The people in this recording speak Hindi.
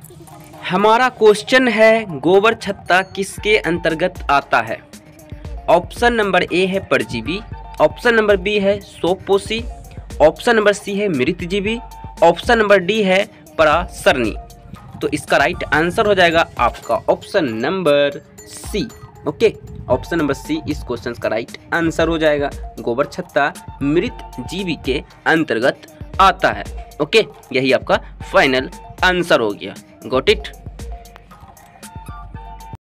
हमारा क्वेश्चन है गोबर छत्ता किसके अंतर्गत आता है। ऑप्शन नंबर ए है परजीवी, ऑप्शन नंबर बी है सोपोषी, ऑप्शन नंबर सी है मृतजीवी, ऑप्शन नंबर डी है परासरणी। तो इसका राइट आंसर हो जाएगा आपका option number C. Okay, option number C इस क्वेश्चन का राइट आंसर हो जाएगा। गोबर छत्ता मृतजीवी के अंतर्गत आता है। ओके, यही आपका फाइनल आंसर हो गया। Got it.